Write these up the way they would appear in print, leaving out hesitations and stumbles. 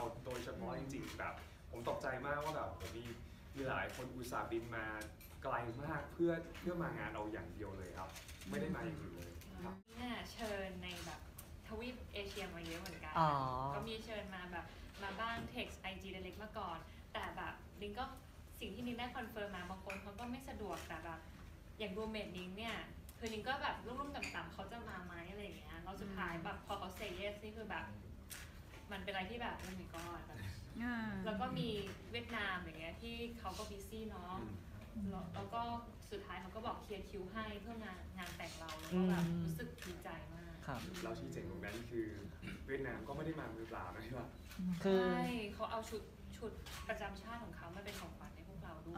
โดยเฉพาะจริงๆแบบผมตกใจมากว่าแบบผมมีหลายคนอุตส่าห์บินมาไกลมากเพื่อมางานเราอย่างเดียวเลยครับไม่ได้มาอย่างอื่นเลยครับเนี่ยเชิญในแบบทวีปเอเชียมาเยอะเหมือนกันก็มีเชิญมาแบบมาบ้าง text IG direct มาก่อนแต่แบบนิ้งก็สิ่งที่นิ้งได้คอนเฟิร์มมาบางคนเขาก็ไม่สะดวกแต่แบบอย่างรูเมทนิ้งเนี่ยคือนิ้งก็แบบรุ่มๆต่ำๆเขาจะมาไหมอะไรอย่างเงี้ยแล้วสุดท้ายแบบพอเขา say yes นี่คือแบบมันเป็นอะไรที่แบบโอ้ my god แบบแล้วก็มีเวียดนามอย่างเงี้ยที่เขาก็บิซี่เนาะแล้วก็สุดท้ายเขาก็บอกเคลียร์คิวให้เพื่องานแต่งเราแล้วก็แบบรู้สึกดีใจมากเราชี้แจงตรงนั้นคือเวียดนามก็ไม่ได้มามือเปล่านะที่ว่าใช่เขาเอาชุดประจำชาติของเขามาเป็นของขวัญให้พวกเราด้วย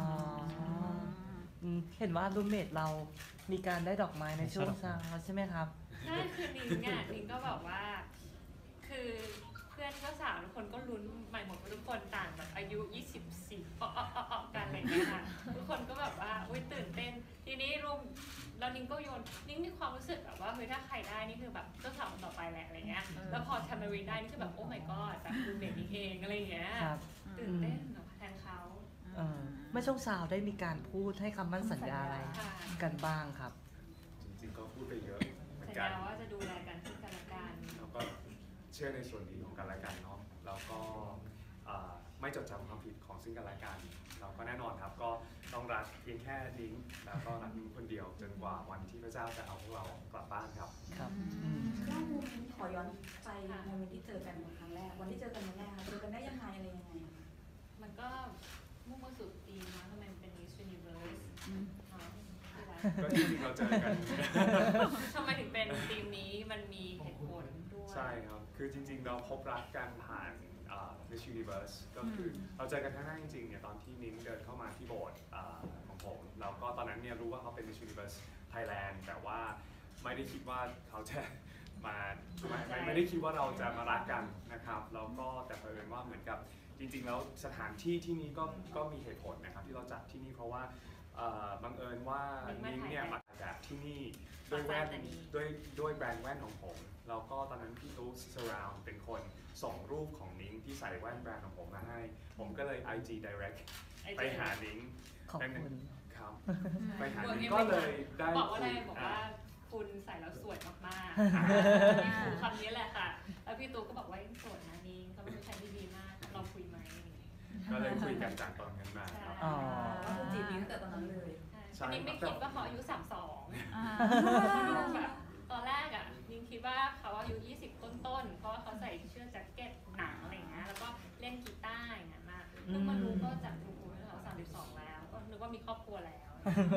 เห็นว่ารูมเมทเรามีการได้ดอกไม้ในช่วงเช้าใช่ไหมครับใช่คือนิ้งก็บอกว่าคือเพื่อนเจ้าสาวทุกคนก็ลุ้นใหม่หมดทุกคนต่างแบบอายุ24กันอะไรอย่างเงี้ยค่ะทุกคนก็แบบว่าอุ้ยตื่นเต้นทีนี้แล้วนิ้งก็โยนนิ้งมีความรู้สึกแบบว่าเฮ้ยถ้าใครได้นี่คือแบบเจ้าสาวคนต่อไปแหละอะไรเงี้ยแล้วพอทามารีนได้นี่คือแบบโอ้ my god แบบรูเมทนิ้งเองอะไรอย่างเงี้ยตื่นเต้นแทนเขาเมื่อช่วงเช้าได้มีการพูดให้คำมั่นสัญญาอะไรกันบ้างครับจริงๆก็พูดไปเยอะเหมือนสัญกันญาว่าจะดูแลกันซึ่งกันและกันแล้วก็เชื่อในส่วนดีของกันและกันเนาะแล้วก็ไม่จดจำความผิดของซึ่งกันและกันเราก็แน่นอนครับก็ต้องรักเพียงแค่นิ้งแล้วก็รักนิ้งคนเดียวจนกว่าวันที่พระเจ้าจะเอาพวกเรากลับบ้านครับเล่าโมเมนต์ขอย้อนไปโมเมนต์ที่เจอกันครั้งแรกวันที่เจอกันวันแรกเจอกันได้ยังไงอะไรยังไงมันก็มุ่งมาสู่ธีมนะทำไมมันเป็น Miss Universe ก็จริงๆเราเจอกันทำไมถึงเป็นธีมนี้มันมีเหตุผลด้วยใช่ครับคือจริงๆเราพบรักกันผ่านMiss Universe ก็คือเราเจอกันครั้งแรกจริงๆเนี่ยตอนที่นิ้งเดินเข้ามาที่โบสถ์ของผมแล้วก็ตอนนั้นเนี่ยรู้ว่าเขาเป็น Miss Universe Thailand แต่ว่าไม่ได้คิดว่าเขาจะมาไม่ได้คิดว่าเราจะมารักกันนะครับแล้วก็แต่เผอิญว่าเหมือนกับจริงๆแล้วสถานที่ที่นี่ก็มีเหตุผลนะครับที่เราจัดที่นี่เพราะว่าบังเอิญว่านิ้งเนี่ยมาจากที่นี่ด้วยแว่นด้วยแบรนด์แว่นของผมแล้วก็ตอนนั้นพี่ตุ๊กสราวเป็นคนส่งรูปของนิ้งที่ใส่แว่นแบรนด์ของผมมาให้ผมก็เลย IG direct ไปหานิ้งครับไปหานิ้งก็เลยได้บอกว่าอะไรบอกว่าคุณใส่แล้วสวยมากๆนี่คือคำนี้แหละค่ะแล้วพี่ตุ๊กก็บอกว่ายังสวยนะนิ้งเขาเป็นผู้ชายที่ดีมากเราคุยไหมก็เลยคุยกันจากตอนนั้นมาครับจีบนิ้งตั้งแต่ตอนนั้นเลยนิ้งไม่คิดว่าเขาอายุ32แบบตอนแรกอ่ะนิ้งคิดว่าเขาอายุ20ต้นๆเพราะว่าเขาใส่เสื้อแจ็คเก็ตหนังอะไรอย่างเงี้ยแล้วก็เล่นกีตาร์อย่างเงี้ยมาเพิ่งมารู้ก็จากคุณครูเขา32แล้วก็นึกว่ามีครอบครัวแล้ว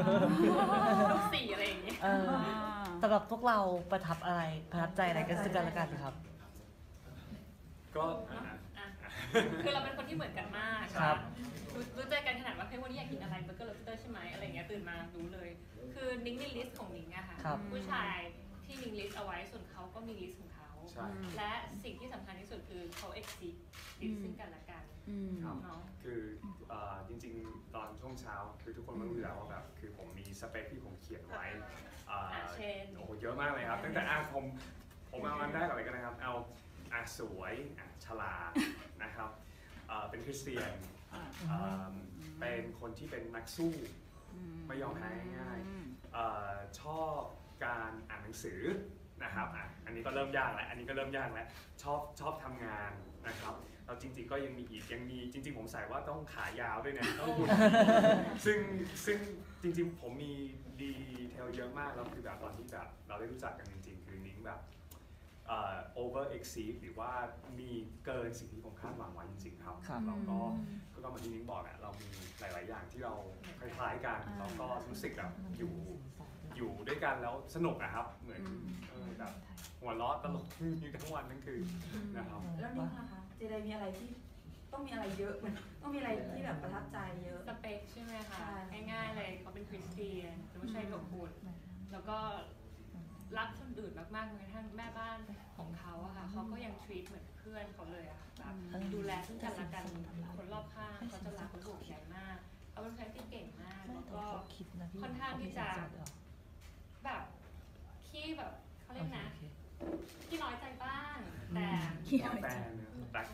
4อะไรอย่างเงี้ยสำหรับพวกเราประทับใจอะไรกันซึ่งกันและกันครับก็คือเราเป็นคนที่เหมือนกันมากครับรู้ใจกันขนาดว่าเฮ้ยวันนี้อยากกินอะไรเบอร์เกอร์โรสเตอร์ใช่ไหมอะไรเงี้ยตื่นมารู้เลยคือนิ้งมีลิสต์ของนิ้งอะค่ะผู้ชายที่นิ้งลิสต์เอาไว้ส่วนเขาก็มีลิสต์ของเขาและสิ่งที่สำคัญที่สุดคือเขาเอ็กซิสลิสต์ซึ่งกันและกันเนาะคือจริงๆตอนช่วงเช้าคือทุกคนรู้อยู่แล้วว่าแบบคือผมมีสเปคที่ผมเขียนไว้เช่นโอ้เยอะมากเลยครับตั้งแต่ผมเอาอันได้ก่อนเลยกันนะครับเอาสวยฉลาดนะครับเป็นคริสเตียนเป็นคนที่เป็นนักสู้ไม่ยอมแพ้ง่ายๆชอบการอ่านหนังสือนะครับอันนี้ก็เริ่มยากแล้วชอบทำงานนะครับเราจริงๆก็ยังมีจริงๆผมใส่ว่าต้องขายาวด้วยนะต้องหุ่นซึ่งจริงๆผมมีดีเทลเยอะมากแล้วคือแบบตอนที่แบบเราได้รู้จักกันจริงๆคือนิ้งแบบover exceed หรือว่ามีเกินสิ่งที่ผมคาดหวังไว้จริงๆครับแล้วก็เหมือนที่นิ้งบอกเรามีหลายๆอย่างที่เราคล้ายๆกันแล้วก็รู้สึกแบบอยู่ด้วยกันแล้วสนุกนะครับเหมือนแบบหัวเราะตลกอยู่ทั้งวันทั้งคืนนะครับแล้วนี่นะคะเจไดมีอะไรที่ต้องมีอะไรเยอะมันต้องมีอะไรที่แบบประทับใจเยอะสเปคใช่ไหมคะง่ายๆเลยเขาเป็นคริสเตียนเป็นผู้ชายอบอุ่นแล้วก็รักคนอื่นมากๆจนกระทั่งแม่บ้านของเขาอะค่ะเขาก็ยัง treat เหมือนเพื่อนเขาเลยอะแบบดูแลซึ่งกันและกันคนรอบข้างเขาจะรักคนห่วงใยมากเขาเป็นคนที่เก่งมากแล้วก็ค่อนข้างที่จะแบบขี้แบบเขาเรียกนะขี้น้อยใจบ้างแต่แฟนรัก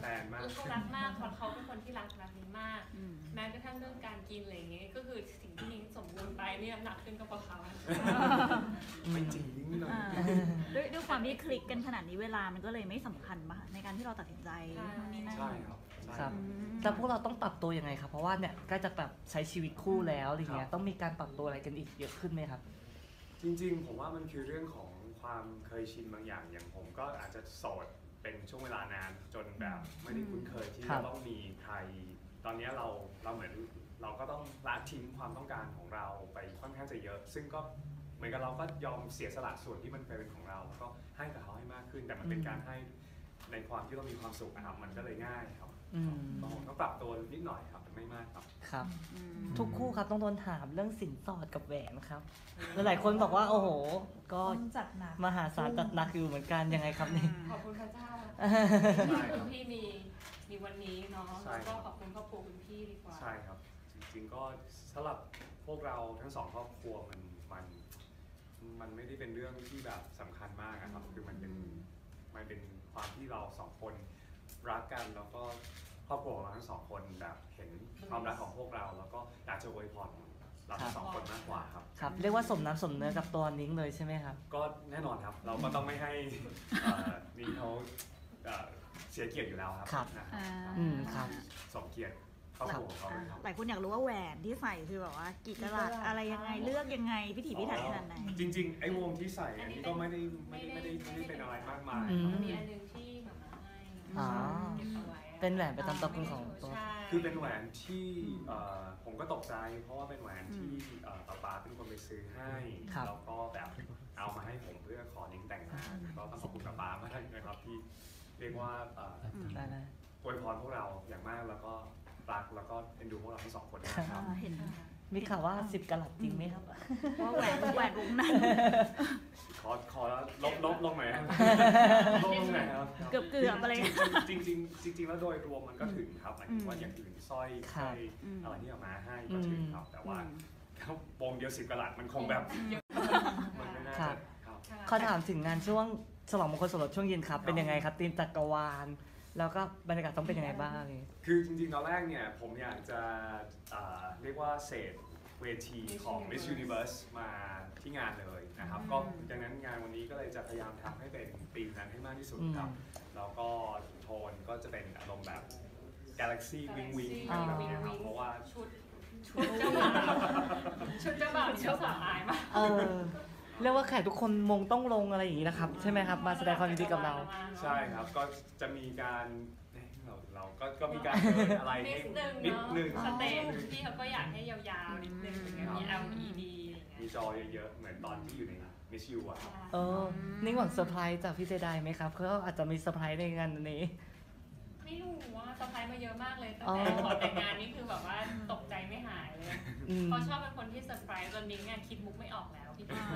ฟนมากเขารักมากเพราะเขาเป็นคนที่รักนี้มาก แม้กระทั่งเรื่องการกินอะไรอย่างเงี้ยก็คือสิ่งที่นิ้งสมบูรณ์ไปเนี่ยหนักขึ้นก็เพราะเขาไม่จริงนิดหน่อยด้วยความที่คลิกกันขนาดนี้เวลามันก็เลยไม่สำคัญป่ะในการที่เราตัดสินใจนู่นนี่นั่นใช่ครับใช่ครับแต่พวกเราต้องปรับตัวยังไงครับ เพราะว่าเนี่ยใกล้จะแบบใช้ชีวิตคู่แล้วอะไรเงี้ยต้องมีการปรับตัวอะไรกันอีกเยอะขึ้นไหมครับจริงๆผมว่ามันคือเรื่องของความเคยชินบางอย่างอย่างผมก็อาจจะโสดเป็นช่วงเวลานานจนแบบไม่ได้คุ้นเคยที่ครัจะบต้องมีใคร ตอนนี้เราเหมือนเราก็ต้องละทิ้งความต้องการของเราไปค่อนข้างจะเยอะ ซึ่งก็เหมือนกับเราก็ยอมเสียสละส่วนที่มันเคยเป็นของเราแล้วก็ให้กับเขาให้มากขึ้น แต่มันเป็นการให้ในความที่เรามีความสุขนะครับมันก็เลยง่ายครับ ก็ปรับตัวนิดหน่อยครับแต่ไม่มากครับครับ ทุกคู่ครับต้องโดนถามเรื่องสินสอดกับแหวนครับหลายๆคนบอกว่าโอ้โห ก็ต้องจัดหนักมหาศาลจัดหนักอยู่เหมือนกันยังไงครับนี่ขอบคุณพระเจ้าคุณพี่มีวันนี้เนาะใช่แล้วครับก็ขอบคุณครอบครัวคุณพี่ดีกว่าใช่ครับ จริงๆก็สำหรับพวกเราทั้งสองครอบครัวมันไม่ได้เป็นเรื่องที่แบบสำคัญมากนะครับคือมันเป็นความที่เราสองคนรักกันแล้วก็ครอบครัวของเราทั้งสองคนแบบเห็นความรักของพวกเราแล้วก็อยากจะอวยพรเราทั้งสองคนมากกว่าครับครับ เรียกว่าสมน้ำสมเนื้อกับตัวนิ้งเลยใช่ไหมครับก็แน่นอนครับเราก็ต้องไม่ให้นี่เขาเสียเกียรติอยู่แล้วครับครับนะครับครับสมเกียรติครอบครัวของเขาเลยครับหลายคนอยากรู้ว่าแหวนที่ใส่คือแบบว่ากี่กะรัตอะไรยังไงเลือกยังไงพิถีพิถันขนาดไหนจริงๆไอ้วงที่ใส่อันนี้ก็ไม่ได้เป็นอะไรมากมายอืมมีอันหนึงที่หมามาให้อ๋อเก็บเอาไว้เป็นแหวนประจำตัวคุณของตัวใช่คือเป็นแหวนที่ผมก็ตกใจเพราะว่าเป็นแหวนที่ป๊าเป็นคนไปซื้อให้ครับแล้วก็แบบเอามาให้ผมเพื่อขอนิ้งแต่งงานก็ต้องขอบคุณป๊ามากนะครับที่เรียกว่าได้ได้อวยพรพวกเราอย่างมากแล้วก็รักแล้วก็เอ็นดูพวกเราทั้งสองคนมากครับเห็นมีข่าวว่า10กะรัตจริงไหมครับว่าแหวนวงนั้นขอลบลงหน่อยครับลบลงหน่อยครับเกือบอะไรจริงแล้วโดยรวมมันก็ถึงครับหมายถึงว่าอย่างอื่นสร้อยครับอะไรที่เอามาให้ก็ถึงครับแต่ว่า วงเดียว10กะรัตมันคงแบบมันไม่น่าครัจะบครับขอถามถึงงานช่วงฉลองมงคลสมรสช่วงเย็นครับ เป็นยังไงครับทีมจักรวาล แล้วก็บรรยากาศต้องเป็นยังไงบ้างคือจริงๆตอนแรกเนี่ยผมอยากจะเรียกว่าเศษเวทีของ Miss Universe มาที่งานเลยนะครับก็ดังนั้นงานวันนี้ก็เลยจะพยายามทำให้เป็นธีมนั้นให้มากที่สุดครับแล้วก็โทนก็จะเป็นอารมณ์แบบ Galaxy Wing Wing แบบนี้ครับเพราะว่าชุดเจ้าบ่าวชุดเจ้าบ่าวนี่ก็สบายมากเรียกว่าแขกทุกคนมงต้องลงอะไรอย่างนี้นะครับ ใช่ไหมครับ มาแสดงความยินดีกับเราใช่ครับก็จะมีการเราก็มีการเดินอะไรให้นิดนึงสเตจพี่เขาก็อยากให้ยาวๆนิดนึงอย่างเงี้ยมี LED อย่างมีเงี้ยจอเยอะๆเหมือนตอนที่อยู่ใน Miss U อะครับนี่หวังเซอร์ไพรส์จากพี่เจไดไหมครับเขาอาจจะมีเซอร์ไพรส์ในงานนี้ไม่รู้ว่าเซอร์ไพรส์มาเยอะมากเลยตั้งแต่ก่อนแต่งงานนี่คือแบบว่าตกใจไม่หายเลยเขาชอบเป็นคนที่เซอร์ไพรส์จนนิ้งเนี่ยคิดมุกไม่ออกแล้วพี่คิด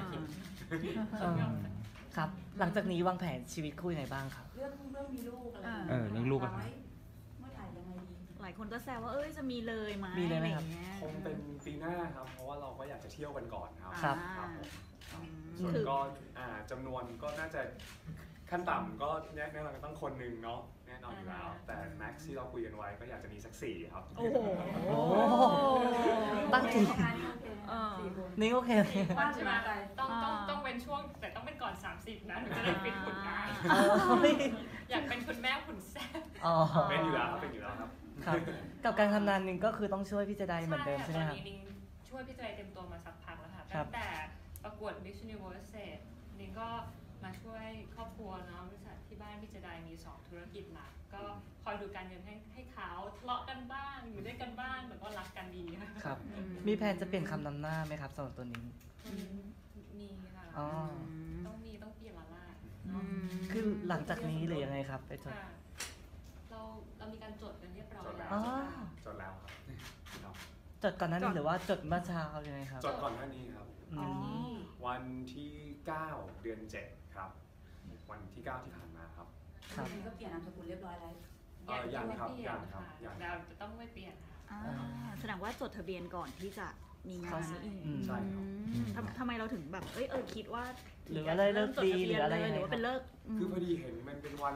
ครับ หลังจากนี้วางแผนชีวิตคู่ยังไงบ้างครับเรื่องมีลูกอะไรเรื่องลูกอะไว้เมื่อไหร่ยังไงดีหลายคนก็แซวว่าจะมีเลยไหมมีเลยไหมครับอะงี้ยคงเป็นปีหน้าครับ เพราะว่าเราก็อยากจะเที่ยวกันก่อนครับครับครับผมอืมส่วนคือก็จำนวนก็น่าจะขั้นต่ำก็แน่นอนก็ต้องคนหนึ่งเนาะแน่นอนอยู่แล้ว แต่แม็กซ์ที่เราคุยกันไว้ก็อยากจะมีสัก4ครับโอ้โหตั้งจริงสี่คนนี่โอเคบ้านใช่จะไหมมาไปต้องเป็นช่วงแต่ต้องเป็นก่อน30นะถึงจะได้ฟิตหุ่นได้ อยากเป็นคุณแม่หุ่นแซ่บอ๋อเป็นอยู่แล้วครับเป็นอยู่แล้วครับครับ กับการทำงานนึงก็คือต้องช่วยพี่เจไดเหมือนเดิมใช่ไหมตคอรันบนี้นิ้งช่วยพี่เจไดเต็มตัวมาสักพักแล้วค่ะครัตั้บงแต่ประกวด Miss Universe เสร็จนิ้งก็มาช่วยครอบครัวเนาะบริษัทที่บ้านพี่เจไดมี2ธุรกิจหลักก็คอยดูการเงินให้เขาทะเลาะกันบ้างอยู่ด้วยกันบ้างแต่ก็รักกันดีค่ะครับ มีแผนจะเปลี่ยนคำนำหน้าไหมครับสำหรับตัวนี้มีค่ะอ๋อต้องเปลี่ยนละล่ะคือหลังจากนี้หรือยังไงครับไปจดค่ะเรามีการจดกันเรียบร้อยจดแล้วอ๋อจดแล้วครับจดก่อนหน้านี้หรือว่าจดเมื่อเช้ายังไงครับจดก่อนหน้านี้ครับอืมวันที่ 9 เดือน 7 ครับ วันที่ 9 ที่ผ่านมาครับครับนี่ก็เปลี่ยนนามสกุลเรียบร้อยแล้วยังครับไม่เปลี่ยังครับะยังเราจะต้องไม่เปลี่ยนค่ะแสดงว่าจดทะเบียนก่อนที่จะมีงานนี้อีกใช่ครับทำไมเราถึงแบบคิดว่าหรือว่าได้เลิกดีหรืออะไรยังไงหรือว่าเป็นเลิกคือพอดีเห็นมันเป็นวัน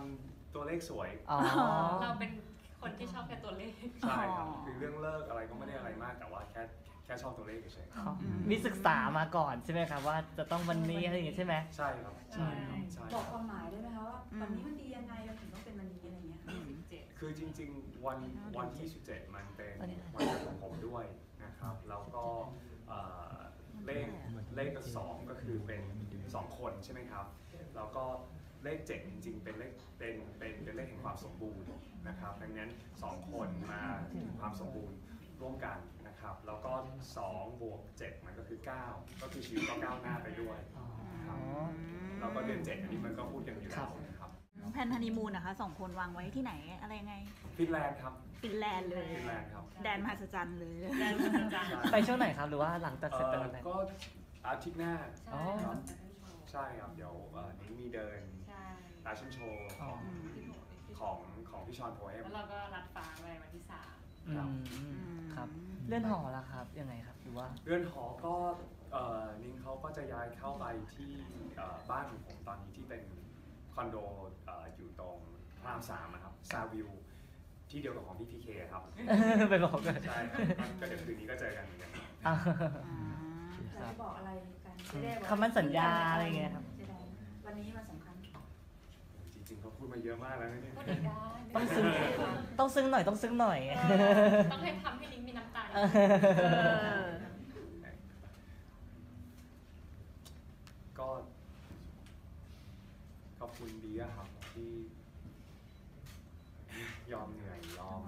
ตัวเลขสวยอ๋อเราเป็นคนที่ชอบแค่ตัวเลขใช่ครับอ๋อคือเรื่องเลิกอะไรก็ไม่ได้อะไรมากแต่ว่าแค่ชอบตัวเลขเฉยๆอ๋อมีศึกษามาก่อนใช่ไหมครับว่าจะต้องวันนี้อะไรอย่างงี้ใช่ไหมใช่ครับใช่ครับใช่บอกความหมายได้ไหมคะว่าวันนี้มันดียังไงเราถึงต้องเป็นวันนี้อะไรเงี้ย 27 คือจริงๆวันที่17มันเป็นวันเกิดของผมด้วยนะครับแล้วก็เอ่อเลข2ก็คือเป็น2คนใช่ไหมครับแล้วก็เลข7จริงๆเป็นเลขแห่งความสมบูรณ์นะครับดังนั้น2คนมาถึงความสมบูรณ์ร่วมกันนะครับแล้วก็2บวก7มันก็คือ9ก็คือชีวิตก็ก้าวหน้าไปด้วยครับแล้วก็เดือน7อันนี้มันก็พูดกันอยู่แล้วนะครับแผนฮันนีมูนนะคะ2 คนวางไว้ที่ไหนอะไรยังไงฟินแลนด์ครับฟินแลนด์เลยฟินแลนด์ครับแดนมหัศจรรย์เลยแดนมหัศจรรย์ไปช่วงไหนครับหรือว่าหลังจากเสร็จไปวันไหนก็อาทิตย์หน้าอ๋อใช่ใช่ครับเดี๋ยวนี้มีเดินใช่แฟชั่นโชว์อ๋อของพี่ชอนโพเอมแล้วเราก็รัดฟ้าไปวันที่ 3 อืมครับเลื่อนหอแล้วครับยังไงครับหรือว่าเรือนหอก็นิ้งเขาก็จะย้ายเข้าไปที่บ้านของผมตอนนี้ที่เป็นคอนโดอยู่ตรงพระราม3นะครับซาวิวที่เดียวกับของพี่พีเคครับไปบอกกันใช่ครับก็เดี๋ยวคืนนี้ก็เจอกันเหมือนกันอ่าเราจะบอกอะไรกันจะได้บอกคำมั่นสัญญาอะไรเงี้ยครับจะได้วันนี้มันสำคัญจริงๆเขาพูดมาเยอะมากแล้วนะเนี่ยพูดอีกได้ต้องซึ้งต้องซึ้งหน่อยต้องซึ้งหน่อยต้องให้ทำให้นิ้งมีน้ำตาก็ขอบคุณดีอะครับที่ยอมเหนื่อยยอม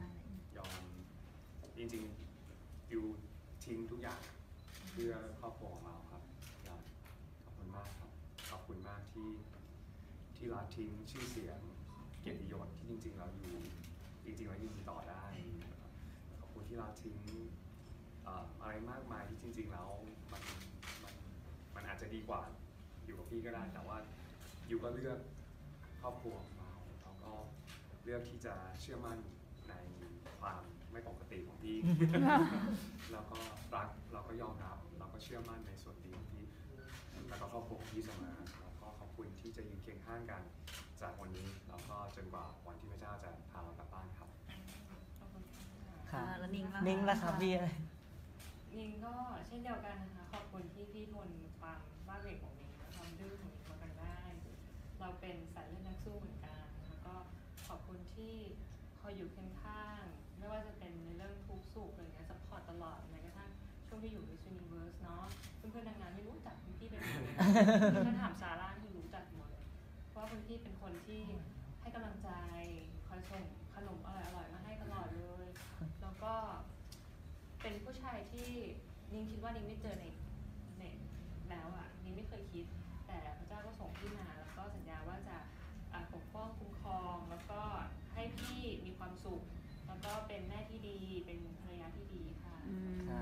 จริงๆอยู่ทิ้งทุกอย่างเพื่อครอบครัวของเราครับขอบคุณมากครับขอบคุณมากที่ละทิ้งชื่อเสียงเกียรติยศที่จริงๆเราอยู่จริงๆเราอยู่ต่อได้นะครับขอบคุณที่ละทิ้งอะไรมากมายที่จริงๆแล้วมันอาจจะดีกว่าอยู่กับพี่ก็ได้แต่ว่าอยู่ก็เลือกครอบครัวของเราแล้วก็เลือกที่จะเชื่อมั่นในความไม่ปกติของพี่ แล้วก็รักเราก็ยอมรับเราก็เชื่อมั่นในส่วนดีของพี่แล้วก็ครอบครัวของพี่เสมอแล้วก็ขอบคุณที่จะยืนเคียงข้างกันจากวันนี้แล้วก็จนกว่าวันที่พระเจ้าจะพาเรากลับบ้านครับขอบคุณค่ะครับแล้วนิ้งล่ะนิ้งละครับพี่อะไรนิ้งก็เช่นเดียวกันนะคะ ขอบคุณที่พี่ทนความบ้าเหวของนิ้งและความดื้อของนิ้งมากันได้ เราเป็นสายเลือดนักสู้เหมือนกัน แล้วก็ขอบคุณที่คอยอยู่เคียงข้าง ไม่ว่าจะเป็นในเรื่องทุกข์สุขอะไรเงี้ยซัพพอร์ตตลอดแม้กระทั่งช่วงที่อยู่ Miss Universe เนาะเพื่อนๆนางงามไม่รู้จักคุณพี่เป็นคนถ้าถามซาร่าที่รู้จักหมดเลยเพราะว่าคุณพี่เป็นคนที่ให้กำลังใจคอยส่งขนมอร่อยๆมาให้ตลอดเลย แล้วก็เป็นผู้ชายที่นิ้งคิดว่านิ้งไม่เจอในแล้วอ่ะนิ้งไม่เคยคิด แต่พระเจ้าก็ส่งพี่มาแล้วก็สัญญาว่าจะปกป้องคุ้มครองแล้วก็ให้พี่มีความสุข แล้วก็เป็นแม่ที่ดีเป็นภรรยาที่ดีค่ะอืมครั